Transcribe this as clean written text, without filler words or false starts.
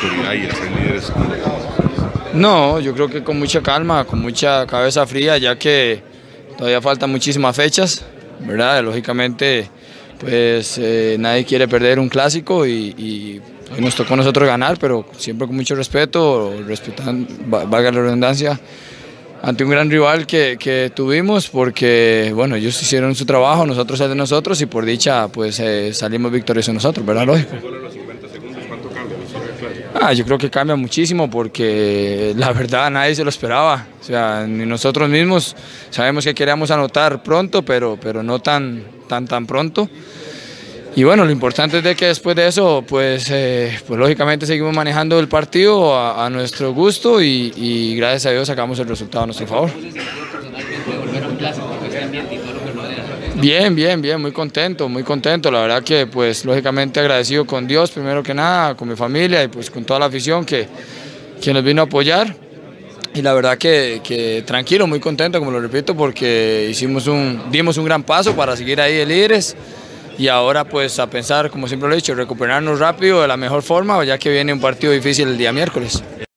autoridad y el ser líderes? No, yo creo que con mucha calma, con mucha cabeza fría, ya que todavía faltan muchísimas fechas, ¿verdad? Lógicamente, pues nadie quiere perder un clásico y hoy nos tocó a nosotros ganar, pero siempre con mucho respeto, respetando, valga la redundancia, ante un gran rival que tuvimos, porque bueno, ellos hicieron su trabajo, nosotros el de nosotros y por dicha pues salimos victoriosos nosotros, ¿verdad? Lógico. Yo creo que cambia muchísimo porque la verdad nadie se lo esperaba, o sea, ni nosotros mismos sabemos que queríamos anotar pronto, pero no tan pronto. Y bueno, lo importante es de que después de eso, pues lógicamente seguimos manejando el partido a nuestro gusto y gracias a Dios sacamos el resultado a nuestro favor. Bien, muy contento, la verdad que pues lógicamente agradecido con Dios primero que nada, con mi familia y pues con toda la afición que nos vino a apoyar y la verdad que tranquilo, muy contento como lo repito porque dimos un gran paso para seguir ahí de líderes y ahora pues a pensar, como siempre lo he dicho, recuperarnos rápido de la mejor forma ya que viene un partido difícil el día miércoles.